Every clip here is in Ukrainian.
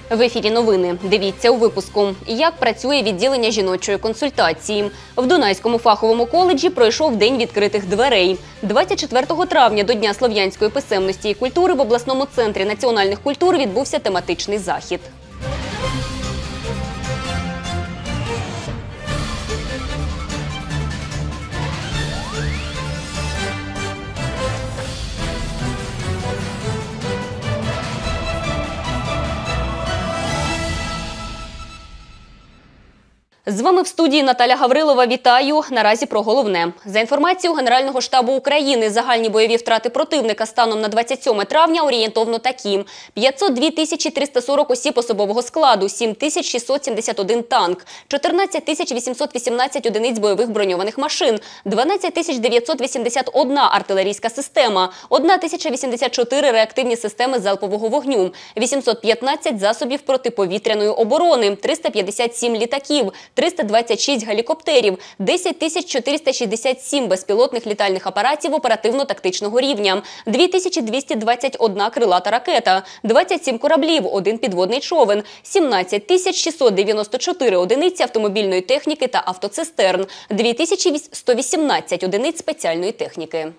В ефірі новини. Дивіться у випуску. Як працює відділення жіночої консультації. В Дунайському фаховому коледжі пройшов День відкритих дверей. 24 травня до Дня слов'янської писемності і культури в обласному центрі національних культур відбувся тематичний захід. З вами в студії Наталя Гаврилова. Вітаю. Наразі про головне. За інформацією Генерального штабу України, загальні бойові втрати противника станом на 27 травня орієнтовно такі. 502 340 осіб особового складу, 7 671 танк, 14 818 одиниць бойових броньованих машин, 12 981 артилерійська система, 1084 реактивні системи залпового вогню, 815 засобів протиповітряної оборони, 357 літаків, 326 гелікоптерів, 10 467 безпілотних літальних апаратів оперативно-тактичного рівня, 2221 крилата ракета, 27 кораблів, 1 підводний човен, 17 694 одиниці автомобільної техніки та автоцистерн, 2118 одиниць спеціальної техніки.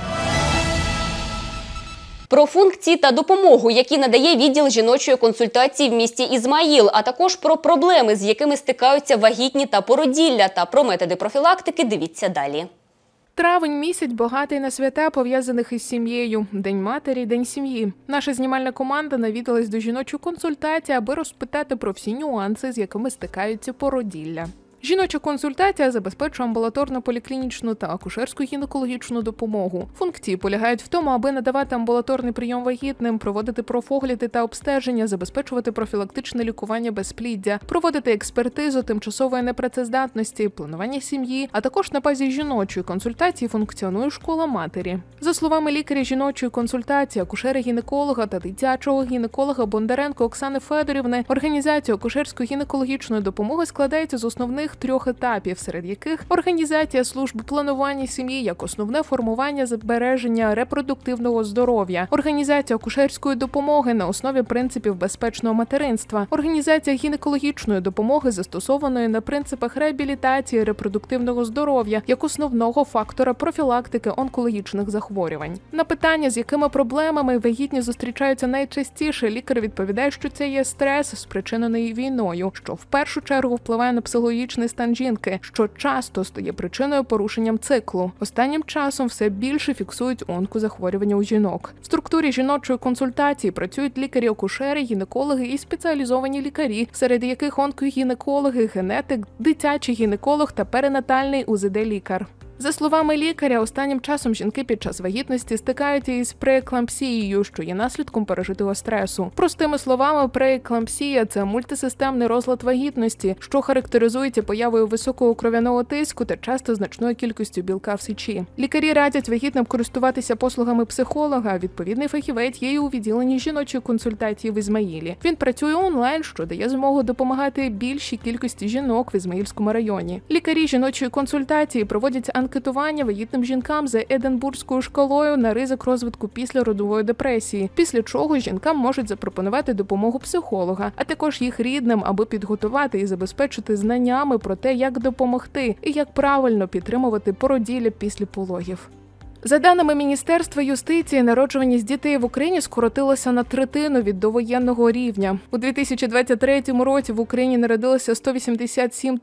Про функції та допомогу, які надає відділ жіночої консультації в місті Ізмаїл, а також про проблеми, з якими стикаються вагітні та породілля, та про методи профілактики дивіться далі. Травень – місяць багатий на свята, пов'язаних із сім'єю. День матері, день сім'ї. Наша знімальна команда навідалась до жіночої консультації, аби розпитати про всі нюанси, з якими стикаються породілля. Жіноча консультація забезпечує амбулаторну поліклінічну та акушерську гінекологічну допомогу. Функції полягають в тому, аби надавати амбулаторний прийом вагітним, проводити профогляди та обстеження, забезпечувати профілактичне лікування безпліддя, проводити експертизу тимчасової непрацездатності, планування сім'ї, а також на базі жіночої консультації функціонує школа матері. За словами лікаря жіночої консультації, акушера-гінеколога та дитячого гінеколога Бондаренко Оксани Федорівни, організація акушерської гінекологічної допомоги складається з основних 3 етапів, серед яких організація служб планування сім'ї як основне формування збереження репродуктивного здоров'я, організація акушерської допомоги на основі принципів безпечного материнства, організація гінекологічної допомоги, застосованої на принципах реабілітації репродуктивного здоров'я як основного фактора профілактики онкологічних захворювань. На питання, з якими проблемами вагітні зустрічаються найчастіше, лікар відповідає, що це є стрес, спричинений війною, що в першу чергу впливає на психологічний стан жінки, що часто стає причиною порушенням циклу. Останнім часом все більше фіксують онкозахворювання у жінок. В структурі жіночої консультації працюють лікарі-акушери, гінекологи і спеціалізовані лікарі, серед яких онкогінекологи, генетик, дитячий гінеколог та перинатальний УЗД-лікар. За словами лікаря, останнім часом жінки під час вагітності стикаються із прееклампсією, що є наслідком пережитого стресу. Простими словами, прееклампсія – це мультисистемний розлад вагітності, що характеризується появою високого кров'яного тиску та часто значною кількістю білка в сечі. Лікарі радять вагітним користуватися послугами психолога, відповідний фахівець є і у відділенні жіночої консультації в Ізмаїлі. Він працює онлайн, що дає змогу допомагати більшій кількості жінок в Ізмаїльському районі. Лікарі жіночої консультації проводять анкетування вагітним жінкам за Единбурзькою шкалою на ризик розвитку післяродової депресії, після чого жінкам можуть запропонувати допомогу психолога, а також їх рідним, аби підготувати і забезпечити знаннями про те, як допомогти і як правильно підтримувати породілля після пологів. За даними Міністерства юстиції, народжуваність дітей в Україні скоротилася на третину від довоєнного рівня. У 2023 році в Україні народилося 187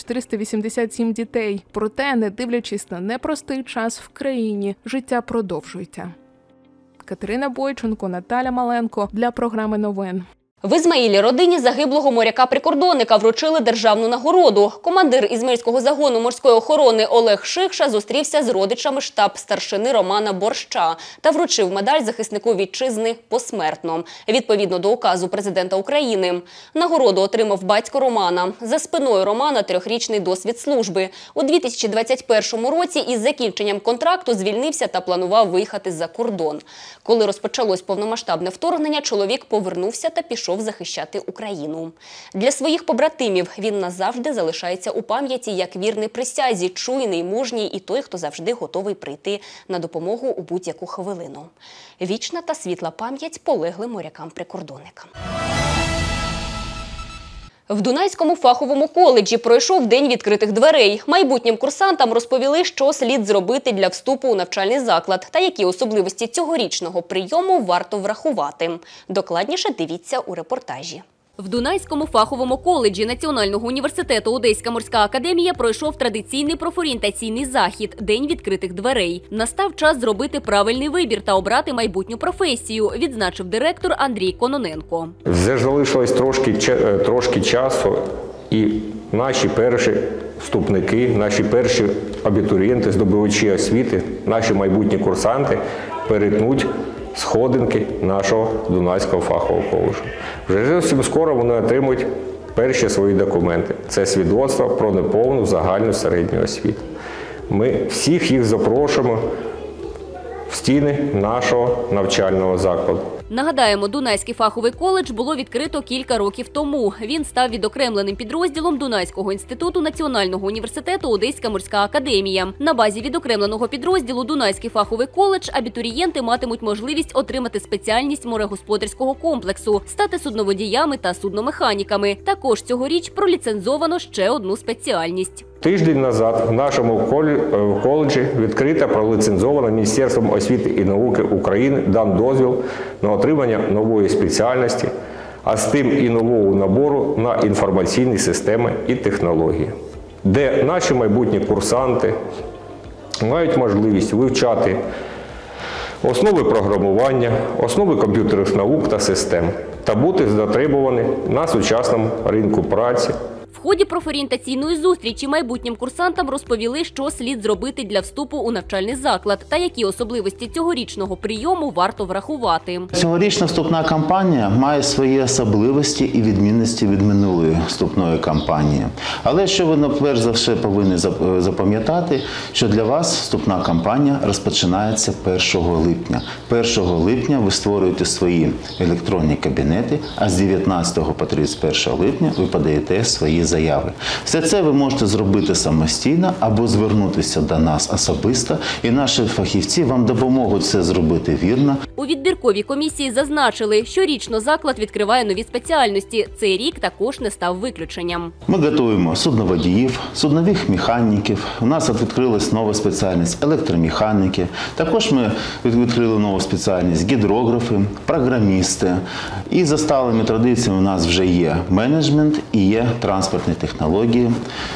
387 дітей. Проте, не дивлячись на непростий час в країні, життя продовжується. Катерина Бойченко, Наталя Маленко для програми новин. В Ізмаїлі родині загиблого моряка-прикордонника вручили державну нагороду. Командир Ізмаїльського загону морської охорони Олег Шикша зустрівся з родичами штаб-старшини Романа Борща та вручив медаль захиснику вітчизни посмертно, відповідно до указу президента України. Нагороду отримав батько Романа. За спиною Романа 3-річний досвід служби. У 2021 році із закінченням контракту звільнився та планував виїхати за кордон. Коли розпочалось повномасштабне вторгнення, чоловік повернувся та пішов захищати Україну. Для своїх побратимів він назавжди залишається у пам'яті як вірний присязі, чуйний, мужній і той, хто завжди готовий прийти на допомогу у будь-яку хвилину. Вічна та світла пам'ять полеглим морякам-прикордонникам. В Дунайському фаховому коледжі пройшов день відкритих дверей. Майбутнім курсантам розповіли, що слід зробити для вступу у навчальний заклад та які особливості цьогорічного прийому варто врахувати. Докладніше дивіться у репортажі. В Дунайському фаховому коледжі Національного університету Одеська морська академія пройшов традиційний профорієнтаційний захід – День відкритих дверей. Настав час зробити правильний вибір та обрати майбутню професію, відзначив директор Андрій Кононенко. Вже залишилось трошки часу, і наші перші вступники, наші перші абітурієнти, здобувачі освіти, наші майбутні курсанти перетнуть сходинки нашого Дунайського фахового коледжу. Вже зовсім скоро вони отримують перші свої документи. Це свідоцтво про неповну загальну середню освіту. Ми всіх їх запрошуємо в стіни нашого навчального закладу. Нагадаємо, Дунайський фаховий коледж було відкрито кілька років тому. Він став відокремленим підрозділом Дунайського інституту Національного університету Одеська морська академія. На базі відокремленого підрозділу Дунайський фаховий коледж абітурієнти матимуть можливість отримати спеціальність морегосподарського комплексу, стати судноводіями та судномеханіками. Також цьогоріч проліцензовано ще одну спеціальність. Тиждень назад в нашому коледжі відкрита проліцензована Міністерством освіти і науки України дан дозвіл на отримання нової спеціальності, а з тим і нового набору на інформаційні системи і технології, де наші майбутні курсанти мають можливість вивчати основи програмування, основи комп'ютерних наук та систем та бути затребувані на сучасному ринку праці. В ході профорієнтаційної зустрічі майбутнім курсантам розповіли, що слід зробити для вступу у навчальний заклад та які особливості цьогорічного прийому варто врахувати. Цьогорічна вступна кампанія має свої особливості і відмінності від минулої вступної кампанії. Але що ви, перш за все, повинні запам'ятати, що для вас вступна кампанія розпочинається 1 липня. 1 липня ви створюєте свої електронні кабінети, а з 19 по 31 липня ви подаєте свої заяви. Все це ви можете зробити самостійно або звернутися до нас особисто, і наші фахівці вам допоможуть це зробити вірно. У відбірковій комісії зазначили, щорічно заклад відкриває нові спеціальності. Цей рік також не став виключенням. Ми готуємо судноводіїв, суднових механіків. У нас відкрилась нова спеціальність електромеханіки. Також ми відкрили нову спеціальність гідрографи, програмісти. І за сталими традиціями у нас вже є менеджмент і є транспортні технології,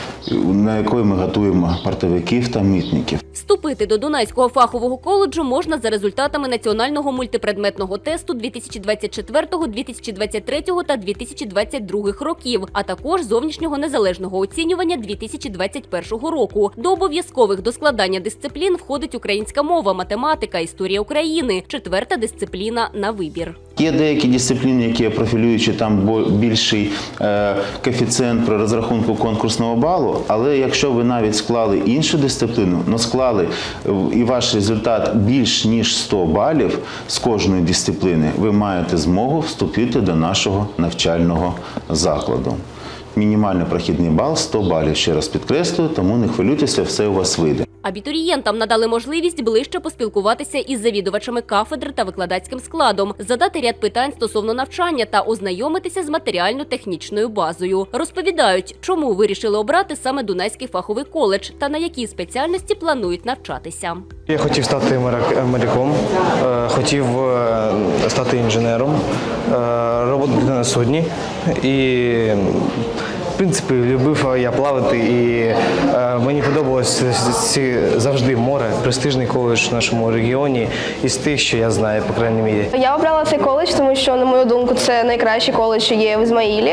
на якої ми готуємо портовиків та митників. Вступити до Дунайського фахового коледжу можна за результатами національного мультипредметного тесту 2024, 2023 та 2022 років, а також зовнішнього незалежного оцінювання 2021 року. До обов'язкових до складання дисциплін входить українська мова, математика, історія України, 4-та дисципліна на вибір. Є деякі дисципліни, які є профілюючі, там більший коефіцієнт при розрахунку конкурсного балу, але якщо ви навіть склали іншу дисципліну, але склали і ваш результат більш ніж 100 балів з кожної дисципліни, ви маєте змогу вступити до нашого навчального закладу. Мінімальний прохідний бал – 100 балів, ще раз підкреслюю, тому не хвилюйтеся, все у вас вийде. Абітурієнтам надали можливість ближче поспілкуватися із завідувачами кафедр та викладацьким складом, задати ряд питань стосовно навчання та ознайомитися з матеріально-технічною базою. Розповідають, чому вирішили обрати саме Дунайський фаховий коледж та на якій спеціальності планують навчатися. Я хотів стати моряком, хотів стати інженером, робити на судні і, в принципі, любив я плавати і мені подобалось завжди море, престижний коледж в нашому регіоні із тих, що я знаю, по крайній мірі. Я обрала цей коледж, тому що, на мою думку, це найкращий коледж, що є в Ізмаїлі.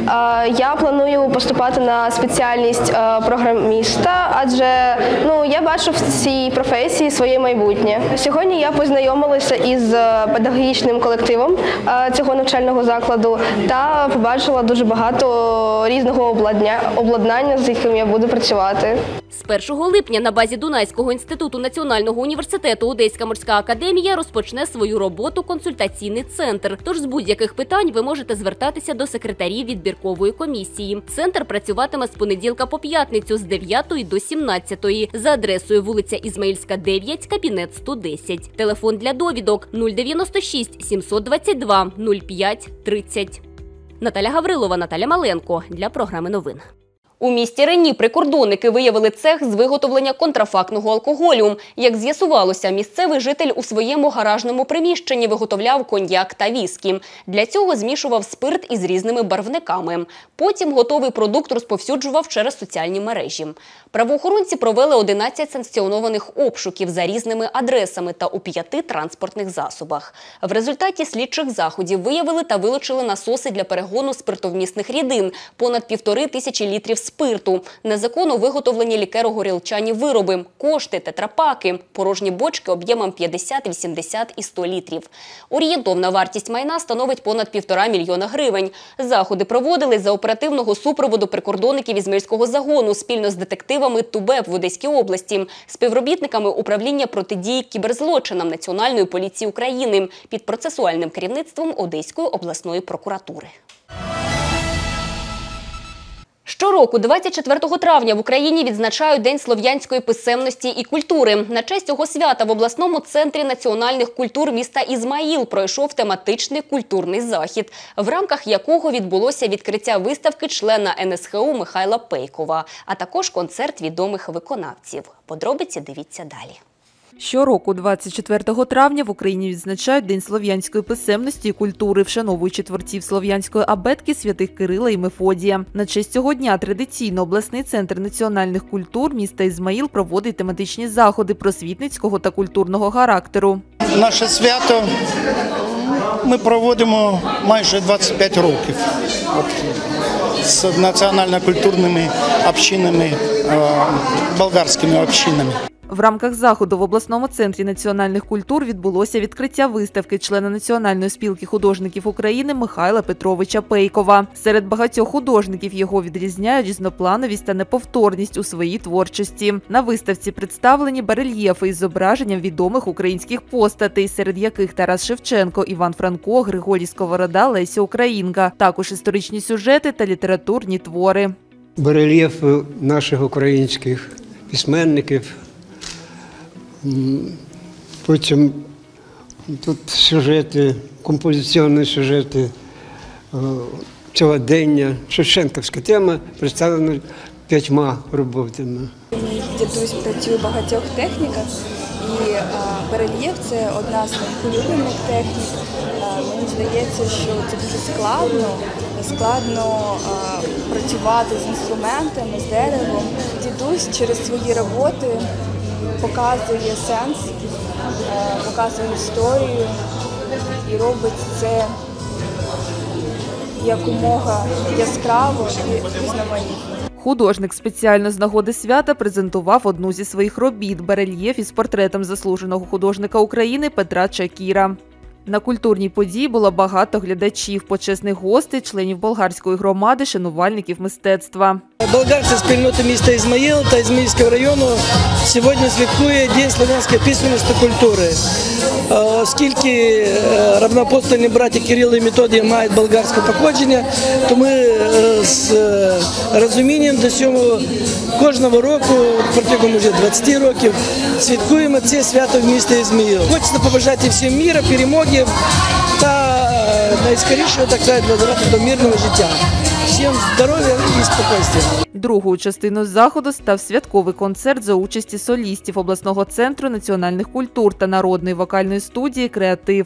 Я планую поступати на спеціальність програміста, адже я бачу в цій професії своє майбутнє. Сьогодні я познайомилася із педагогічним колективом цього навчального закладу та побачила дуже багато різного обладнання, з яким я буду працювати. З 1 липня на базі Дунайського інституту Національного університету Одеська морська академія розпочне свою роботу консультаційний центр. Тож з будь-яких питань ви можете звертатися до секретарів відбіркової комісії. Центр працюватиме з понеділка по п'ятницю з 9 до 17 за адресою вулиця Ізмаїльська, 9, кабінет 110. Телефон для довідок 096 722 05 30. Наталя Гаврилова, Наталя Маленко для програми новин. У місті Рені прикордонники виявили цех з виготовлення контрафактного алкоголю. Як з'ясувалося, місцевий житель у своєму гаражному приміщенні виготовляв коньяк та віскі. Для цього змішував спирт із різними барвниками. Потім готовий продукт розповсюджував через соціальні мережі. Правоохоронці провели 11 санкціонованих обшуків за різними адресами та у 5 транспортних засобах. В результаті слідчих заходів виявили та вилучили насоси для перегону спиртовмісних рідин, понад 1500 літрів спирту, незаконно виготовлені лікеро-горілчані вироби, кошти, тетрапаки, порожні бочки об'ємом 50, 80 і 100 літрів. Орієнтовна вартість майна становить понад 1,5 мільйона гривень. Заходи проводили за оперативного супроводу прикордонників Ізмаїльського загону спільно з детективами ТУБЕП в Одеській області, співробітниками управління протидії кіберзлочинам Національної поліції України під процесуальним керівництвом Одеської обласної прокуратури. Щороку, 24 травня, в Україні відзначають День слов'янської писемності і культури. На честь цього свята в обласному центрі національних культур міста Ізмаїл пройшов тематичний культурний захід, в рамках якого відбулося відкриття виставки члена НСХУ Михайла Пейкова, а також концерт відомих виконавців. Подробиці дивіться далі. Щороку, 24 травня, в Україні відзначають День слов'янської писемності і культури, вшановуючи творців слов'янської абетки святих Кирила і Мефодія. На честь цього дня традиційно обласний центр національних культур міста Ізмаїл проводить тематичні заходи просвітницького та культурного характеру. Наше свято ми проводимо майже 25 років з національно-культурними общинами, болгарськими общинами. В рамках заходу в обласному центрі національних культур відбулося відкриття виставки члена Національної спілки художників України Михайла Петровича Пейкова. Серед багатьох художників його відрізняють різноплановість та неповторність у своїй творчості. На виставці представлені барельєфи із зображенням відомих українських постатей, серед яких Тарас Шевченко, Іван Франко, Григорій Сковорода, Леся Українка, також історичні сюжети та літературні твори. Барельєфи наших українських письменників. Потім тут сюжети, композиційні сюжети цілодення. Шевченківська тема представлена 5 роботами. Мій дідусь працює в багатьох техніках, і барельєф – це одна з моїх улюблених технік. Мені здається, що це дуже складно працювати з інструментами, з деревом. Дідусь через свої роботи показує сенс, показує історію і робить це якомога яскраво і різноманітно. Художник спеціально з нагоди свята презентував одну зі своїх робіт – барельєф із портретом заслуженого художника України Петра Чакіра. На культурній події було багато глядачів, почесних гостей, членів болгарської громади, шанувальників мистецтва. Болгарська спільнота міста Ізмаїл та Ізмаїльського району сьогодні святкує День слов'янської писемності та культури. Оскільки равноапостольні браті Кирило і Методій мають болгарське походження, то ми з розумінням до цього кожного року, протягом вже 20 років, святкуємо це свято в місті Ізмаїл. Хочеться побажати всім миру, перемоги та найскорішого, так сказати, возврату до мирного життя. Всім здоров'я і спокійствия. Другою частиною заходу став святковий концерт за участі солістів обласного центру національних культур та народної вокальної студії «Креатив».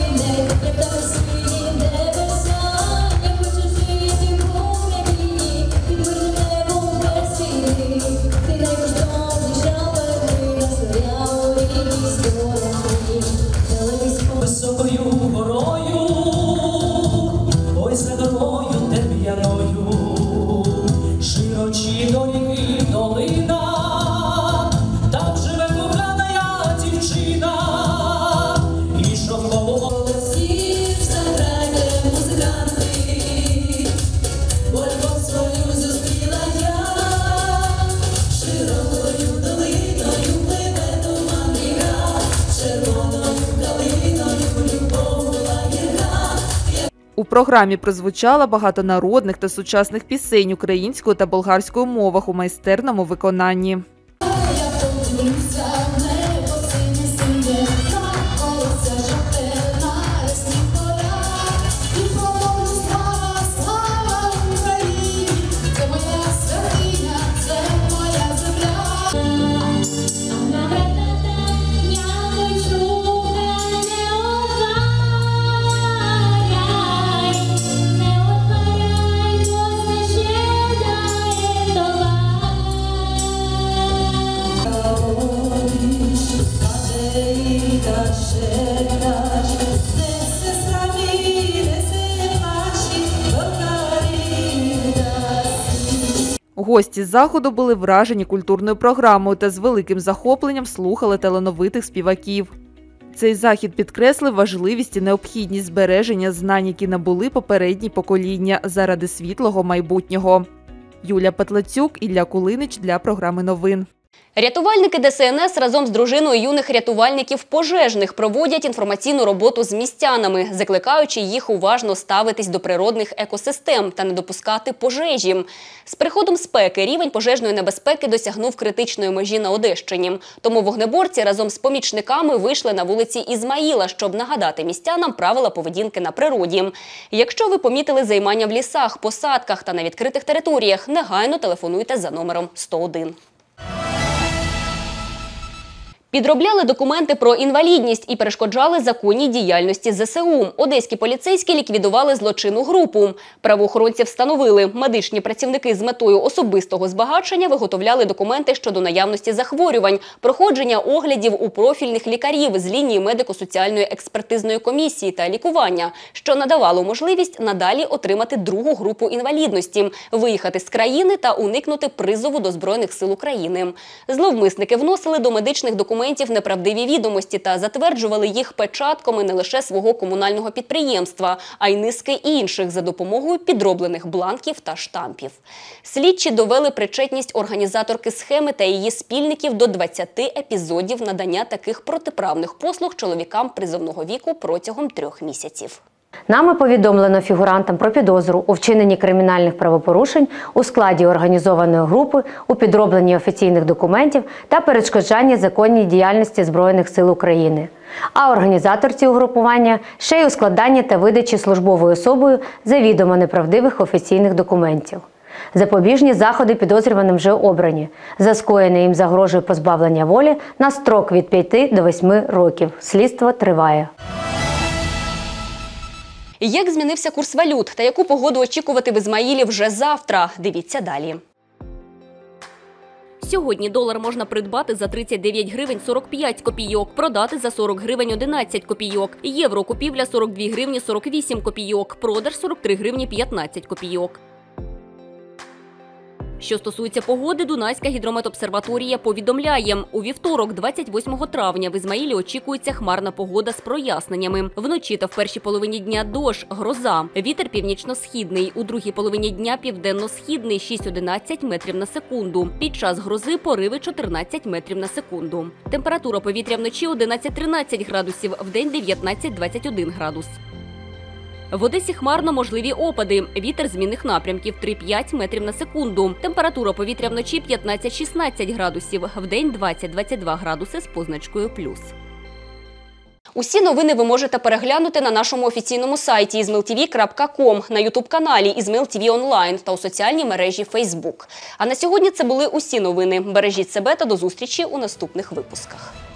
У програмі прозвучало багато народних та сучасних пісень українською та болгарською мовах у майстерному виконанні. Гості заходу були вражені культурною програмою та з великим захопленням слухали талановитих співаків. Цей захід підкреслив важливість і необхідність збереження знань, які набули попередні покоління заради світлого майбутнього. Юлія Петлацюк, Ілля Кулинич для програми новин. Рятувальники ДСНС разом з дружиною юних рятувальників пожежних проводять інформаційну роботу з містянами, закликаючи їх уважно ставитись до природних екосистем та не допускати пожежі. З приходом спеки рівень пожежної небезпеки досягнув критичної межі на Одещині. Тому вогнеборці разом з помічниками вийшли на вулиці Ізмаїла, щоб нагадати містянам правила поведінки на природі. Якщо ви помітили займання в лісах, посадках та на відкритих територіях, негайно телефонуйте за номером 101. Підробляли документи про інвалідність і перешкоджали законній діяльності ЗСУ. Одеські поліцейські ліквідували злочинну групу. Правоохоронці встановили, медичні працівники з метою особистого збагачення виготовляли документи щодо наявності захворювань, проходження оглядів у профільних лікарів з лінії медико-соціальної експертизної комісії та лікування, що надавало можливість надалі отримати другу групу інвалідності, виїхати з країни та уникнути призову до Збройних сил України. Зловмисники вносили до медичних документів неправдиві відомості та затверджували їх печатками не лише свого комунального підприємства, а й низки інших за допомогою підроблених бланків та штампів. Слідчі довели причетність організаторки схеми та її спільників до 20 епізодів надання таких протиправних послуг чоловікам призовного віку протягом 3 місяців. Нами повідомлено фігурантам про підозру у вчиненні кримінальних правопорушень у складі організованої групи, у підробленні офіційних документів та перешкоджанні законній діяльності Збройних сил України. А організаторці угрупування ще й у складанні та видачі службовою особою завідомо неправдивих офіційних документів. Запобіжні заходи підозрюваним вже обрані. За скоєне їм загрожує позбавлення волі на строк від 5 до 8 років. Слідство триває. Як змінився курс валют та яку погоду очікувати в Ізмаїлі вже завтра? Дивіться далі. Сьогодні долар можна придбати за 39 гривень 45 копійок, продати за 40 гривень 11 копійок. Євро купівля 42 гривні 48 копійок, продаж 43 гривні 15 копійок. Що стосується погоди, Дунайська гідрометобсерваторія повідомляє, у вівторок, 28 травня, в Ізмаїлі очікується хмарна погода з проясненнями. Вночі та в першій половині дня дощ, гроза. Вітер північно-східний, у другій половині дня південно-східний 6-11 метрів на секунду. Під час грози пориви 14 метрів на секунду. Температура повітря вночі 11-13 градусів, вдень 19-21 градус. В Одесі хмарно можливі опади. Вітер змінних напрямків 3-5 метрів на секунду. Температура повітря вночі 15-16 градусів, вдень 20-22 градуси з позначкою плюс. Усі новини ви можете переглянути на нашому офіційному сайті izmailtv.com, на ютуб-каналі Izmail TV Online та у соціальній мережі Facebook. А на сьогодні це були усі новини. Бережіть себе та до зустрічі у наступних випусках.